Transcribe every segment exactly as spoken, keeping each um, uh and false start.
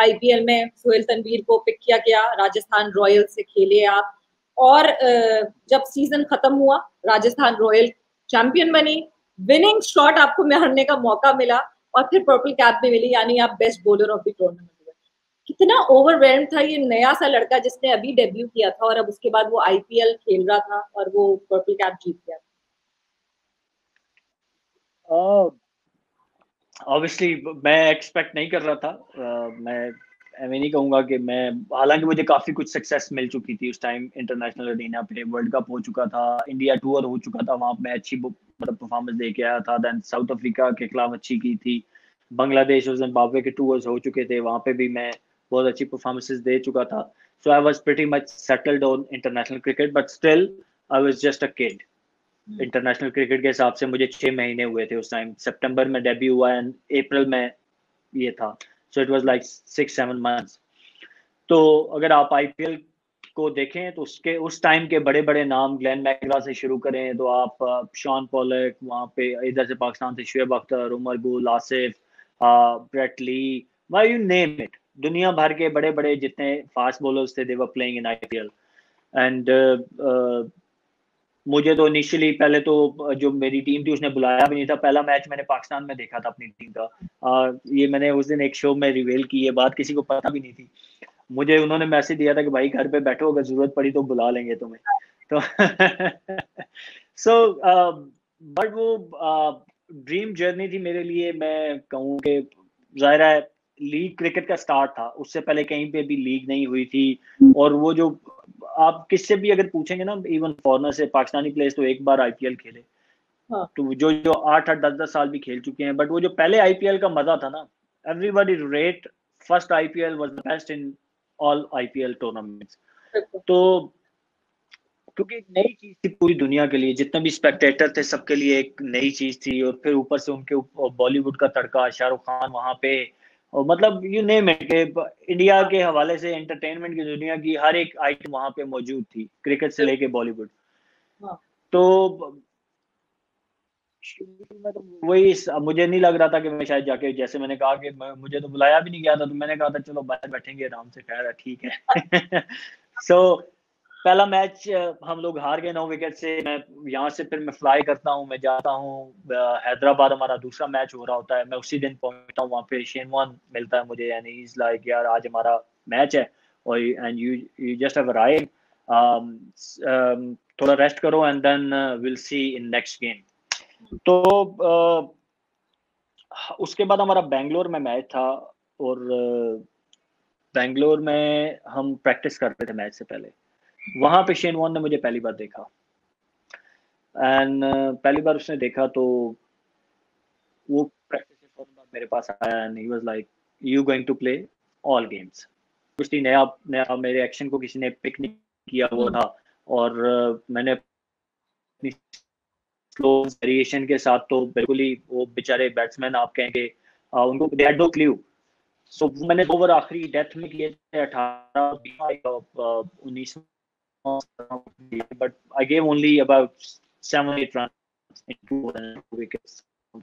IPL में सोहेल तनवीर को pick किया गया, राजस्थान रॉयल्स से खेले आप, और जब सीजन खत्म हुआ राजस्थान रॉयल चैंपियन बनी, विनिंग शॉट आपको मारने का मौका मिला और फिर पर्पल कैप भी मिली, यानी आप best bowler of the tournament हुए। कितना ओवरवेल्म था ये नया सा लड़का जिसने अभी डेब्यू किया था और अब उसके बाद वो आईपीएल खेल रहा था और वो पर्पल कैप जीत गया। ऑब्वियसली uh, मैं एक्सपेक्ट नहीं कर रहा था। uh, मैं मैं नहीं कहूँगा कि मैं, हालांकि मुझे काफ़ी कुछ सक्सेस मिल चुकी थी उस टाइम, इंटरनेशनल अरीना पे वर्ल्ड कप हो चुका था, इंडिया टूर हो चुका था, वहाँ पे अच्छी मतलब परफॉर्मेंस दे के आया था, देन साउथ अफ्रीका के खिलाफ अच्छी की थी, बांग्लादेश और जिम्बाब्वे के टूर्स हो चुके थे, वहाँ पे भी मैं बहुत अच्छी परफॉर्मेंसेज दे चुका था। So I was pretty much settled on international cricket, but still I was just a kid. International cricket के हिसाब से मुझे छह महीने हुए थे उस टाइम, सितंबर में डेब्यू हुआ एंड अप्रैल में ये था, so it was like six seven months. तो अगर आप आईपीएल को देखें तो उसके उस टाइम के बड़े बड़े नाम, ग्लेन मैकग्रा से शुरू करें तो आप शॉन पॉलक, वहाँ पे इधर से पाकिस्तान से Shoaib Akhtar, Umar Gul, Asif, Brett Lee, why you name it, दुनिया भर के बड़े बड़े जितने फास्ट बॉलर्स थे, they were playing in IPL. And मुझे तो इनिशियली पहले तो जो मेरी टीम थी उसने बुलाया भी नहीं था, पहला मैच मैंने पाकिस्तान में देखा था अपनी टीम का। आ, ये मैंने उस दिन एक शो में रिवील की, ये बात किसी को पता भी नहीं थी। मुझे उन्होंने मैसेज दिया था कि भाई घर पे बैठो, अगर जरूरत पड़ी तो बुला लेंगे तुम्हें। तो सो बट वो ड्रीम जर्नी थी मेरे लिए। मैं कहूँ कि जाहिर है लीग क्रिकेट का स्टार्ट था, उससे पहले कहीं पे भी लीग नहीं हुई थी। और वो जो आप किससे भी अगर पूछेंगे ना, इवन फॉरनर से, पाकिस्तानी प्लेयर्स तो एक बार आईपीएल खेले, हाँ। तो जो जो आठ आठ दस दस साल भी खेल चुके हैं, बट वो जो पहले आईपीएल का मजा था ना, everybody rate first IPL was the best in all IPL tournaments. तो क्योंकि एक नई चीज थी पूरी दुनिया के लिए, जितने भी स्पेक्टेटर थे सबके लिए एक नई चीज थी, और फिर ऊपर से उनके बॉलीवुड का तड़का, शाहरुख खान वहां पे, और मतलब यू नेम इट, इंडिया के हवाले से एंटरटेनमेंट की दुनिया की हर एक आइटम वहां पे मौजूद थी, क्रिकेट से लेके बॉलीवुड। तो में तो वही, मुझे नहीं लग रहा था कि मैं शायद जाके, जैसे मैंने कहा कि मुझे तो बुलाया भी नहीं गया था, तो मैंने कहा था चलो बाहर बैठेंगे आराम से, खैर ठीक है। सो so, पहला मैच हम लोग हार गए नौ विकेट से। मैं यहाँ से फिर मैं फ्लाई करता हूँ, मैं जाता हूँ हैदराबाद, हमारा दूसरा मैच हो रहा होता है, मैं उसी दिन पहुंचता हूँ वहाँ पे, शेन वॉर्न मिलता है मुझे, यानी इज लाइक यार आज हमारा मैच है और and you you just have arrived, थोड़ा रेस्ट करो and then will see in next game. तो uh, उसके बाद हमारा बेंगलोर में मैच था, और बेंगलोर uh, में हम प्रैक्टिस करते थे मैच से पहले। वहां पे शेन वॉर्न ने मुझे पहली बार देखा, एंड uh, पहली बार उसने देखा तो वो प्रैक्टिस के फौरन बाद मेरे पास आया and he was like you going to play all games. कुछ नया नया मेरे एक्शन को किसी ने पिक नहीं किया हुआ था, और uh, मैंने अपनी स्लो वेरिएशन के साथ, तो बिल्कुल ही वो बेचारे बैट्समैन आप कहेंगे uh, उनको they had no clue. So मैंने ओवर आखिरी डेथ में किए थे अठारह उन्नीस, but I gave only about seven eight runs in two wickets.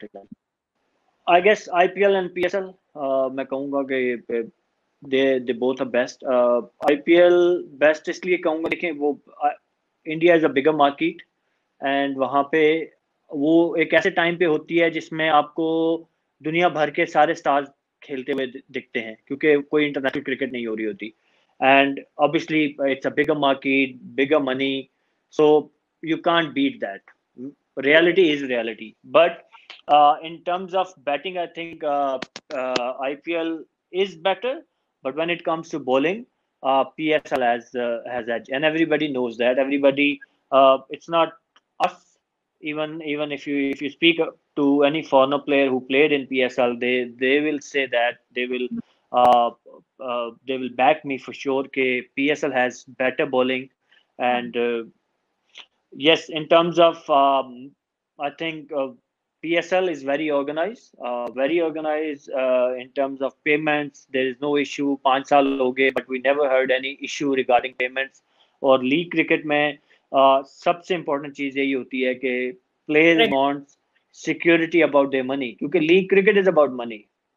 I guess I P L and P S L uh, मैं कहूँगा कि they they both are best. uh, I P L best इसलिए कहूँगा, देखें वो India is a bigger market, and वहाँ पे वो एक ऐसे टाइम पे होती है जिसमें आपको दुनिया भर के सारे स्टार्स खेलते हुए दिखते हैं, क्योंकि कोई इंटरनेशनल क्रिकेट नहीं हो रही होती, and obviously it's a bigger market, bigger money, so you can't beat that. Reality is reality, but uh, in terms of betting, I think uh, uh, I P L is better, but when it comes to bowling, uh, P S L has uh, has edge, and everybody knows that. Everybody, uh, it's not us. Even even if you if you speak to any foreigner player who played in P S L, they they will say that they will uh, uh, they will back me for sure. K P S L has better bowling, and uh, yes, in terms of um, I think uh, P S L is very organized, uh, very organized uh, in terms of payments. There is no issue. पाँच साल हो गए, but we never heard any issue regarding payments. और league cricket में uh, सबसे important चीज यही होती है कि players want security about their money, क्योंकि league cricket is about money,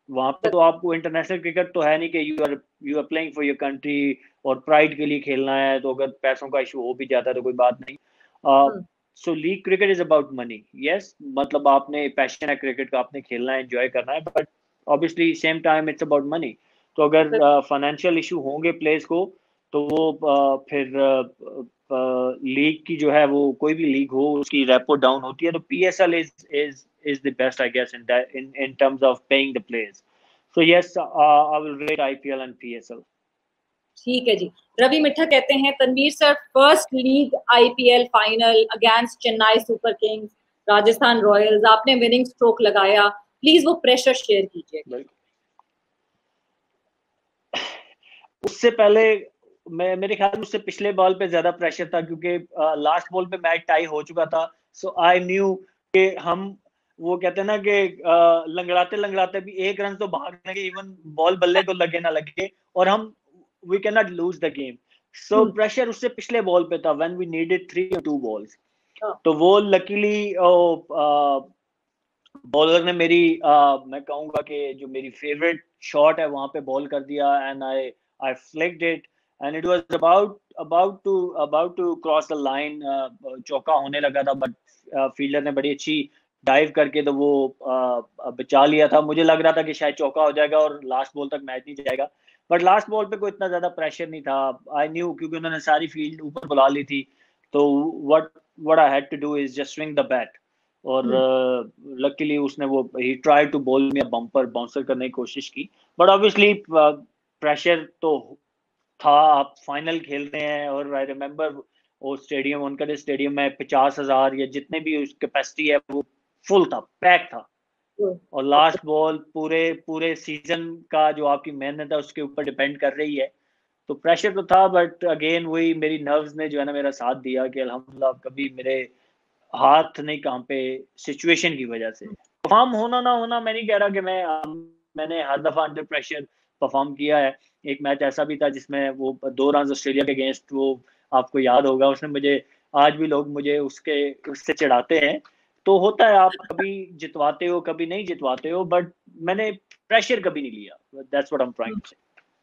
वहां पे तो आपको इंटरनेशनल क्रिकेट तो है नहीं कि you are you are playing for your country और प्राइड के लिए खेलना है, तो अगर पैसों का इशू हो भी जाता है तो कोई बात नहीं। So league cricket is about money, yes, मतलब आपने पैशन है क्रिकेट का, आपने खेलना है, एंजॉय करना है, but obviously same time it's about money. तो अगर फाइनेंशियल इशू होंगे प्लेयर्स को तो वो uh, फिर लीग uh, की जो है वो कोई भी लीग हो उसकी रेपो डाउन होती है, तो PSL is is is the best, I guess, in that in in terms of paying the players. So yes, uh, I will rate I P L and P S L. ठीक है जी। रवि मिठा कहते हैं Tanveer sir, first league IPL final against Chennai super kings, Rajasthan royals, आपने winning stroke लगाया, please वो pressure share कीजिए। उससे पहले मैं मेरे ख्याल में उससे पिछले बॉल पे ज्यादा प्रेशर था, क्योंकि लास्ट बॉल पे मैच टाई हो चुका था। सो आई न्यू कि हम वो कहते हैं ना कि लंगड़ाते लंगड़ाते भी एक रन तो भाग लगे, इवन बॉल बल्ले को लगे ना लगे, और हम we can not lose the game. So pressure उससे पिछले बॉल पे था व्हेन वी नीडेड थ्री और टू बॉल्स। तो वो लकीली बॉलर ने मेरी uh, मैं कहूंगा कि जो मेरी फेवरेट शॉट है वहां पे बॉल कर दिया, and I I flicked it and it was about about to about to cross the line. चौका होने लगा था, बट फील्डर ने बड़ी अच्छी डाइव करके तो वो uh, बचा लिया था। मुझे लग रहा था कि शायद चौका हो जाएगा और लास्ट बॉल तक मैच नहीं जाएगा, बट लास्ट बॉल पे कोई इतना ज्यादा प्रेशर नहीं था। आई न्यू, क्योंकि उन्होंने सारी फील्ड ऊपर बुला ली थी, तो what what I had to do is just swing the bat. और लकीली uh, उसने वो ही ट्राई टू बॉल में बम्पर बाउंसर करने की कोशिश की, बट ऑब्वियसली प्रेशर तो था। आप फाइनल खेल रहे हैं, और आई रिमेम्बर वो स्टेडियम, उनका स्टेडियम में पचास हजार या जितने भी उस कैपेसिटी है वो फुल था, पैक था, और लास्ट बॉल पूरे पूरे सीजन का जो आपकी मेहनत है उसके ऊपर डिपेंड कर रही है। तो प्रेशर तो था, बट अगेन वही मेरी नर्व्स ने जो है ना मेरा साथ दिया कि अल्हम्दुलिल्लाह कभी मेरे हाथ नहीं कांपे सिचुएशन की वजह से। परफॉर्म होना ना होना मैं नहीं कह रहा कि मैं मैंने हर दफा अंडर प्रेशर परफॉर्म किया है। एक मैच ऐसा भी था जिसमें वो दो रन ऑस्ट्रेलिया के अगेंस्ट, वो आपको याद होगा, उसने मुझे, आज भी लोग मुझे उसके उससे चिढ़ाते हैं। तो होता है, आप कभी जितवाते हो कभी नहीं जितवाते हो, बट मैंने प्रेशर कभी नहीं लिया। That's what I am trying to say.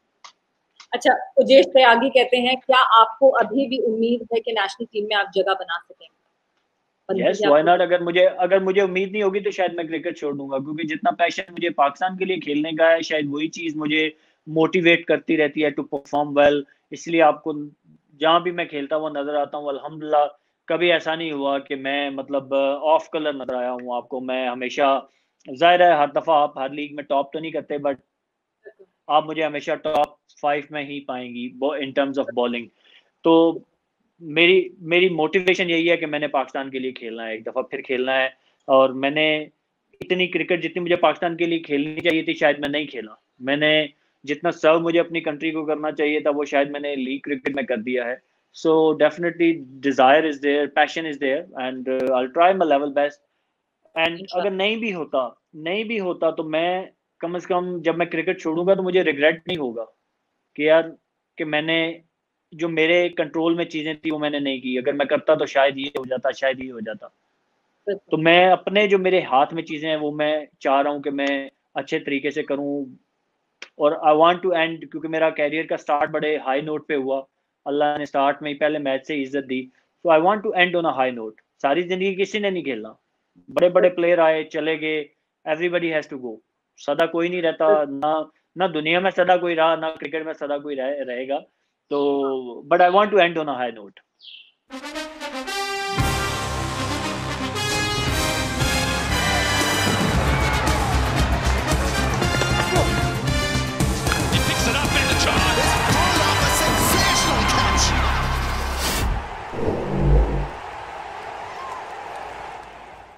अच्छा, उजेश त्यागी कहते हैं क्या आपको अभी भी उम्मीद है कि नेशनल टीम में आप जगह बना सकेंगे? Yes, why not. अगर मुझे अगर मुझे उम्मीद नहीं होगी तो शायद मैं क्रिकेट छोड़ दूंगा, क्योंकि जितना पैशन मुझे पाकिस्तान के लिए खेलने का है, शायद वही चीज मुझे मोटिवेट करती रहती है टू परफॉर्म वेल। इसलिए आपको जहां भी मैं खेलता हुआ नजर आता हूँ, अल्हम्दुलिल्लाह कभी ऐसा नहीं हुआ कि मैं मतलब ऑफ कलर नजर आया हूँ आपको। मैं हमेशा, जाहिर है हर दफा आप हर लीग में टॉप तो नहीं करते, बट आप मुझे हमेशा टॉप फाइव में ही पाएंगी इन टर्म्स ऑफ बॉलिंग। तो मेरी मेरी मोटिवेशन यही है कि मैंने पाकिस्तान के लिए खेलना है, एक दफ़ा फिर खेलना है। और मैंने इतनी क्रिकेट जितनी मुझे पाकिस्तान के लिए खेलनी चाहिए थी शायद मैं नहीं खेला। मैंने जितना सर्व मुझे अपनी कंट्री को करना चाहिए था वो शायद मैंने लीग क्रिकेट में कर दिया है। So definitely desire is there, passion is there, and I will try my level best. And अगर नहीं भी होता नहीं भी होता तो मैं कम से कम जब मैं क्रिकेट छोड़ूंगा तो मुझे रिग्रेट नहीं होगा कि यार कि मैंने जो मेरे कंट्रोल में चीजें थी वो मैंने नहीं की। अगर मैं करता तो शायद ये हो जाता, शायद ये हो जाता। तो मैं अपने जो मेरे हाथ में चीजें हैं वो मैं चाह रहा हूँ कि मैं अच्छे तरीके से करूँ। और आई वांट टू एंड, क्योंकि मेरा कैरियर का स्टार्ट बड़े हाई नोट पे हुआ, अल्लाह ने स्टार्ट में ही पहले मैच से इज्जत दी। तो I want to end on a high note. सारी जिंदगी किसी ने नहीं खेलना, बड़े बड़े प्लेयर आए चले गए, एवरीबडी हैज टू गो। सदा कोई नहीं रहता, ना ना दुनिया में सदा कोई रहा, ना क्रिकेट में सदा कोई रहे, रहेगा। तो but I want to end on a high note.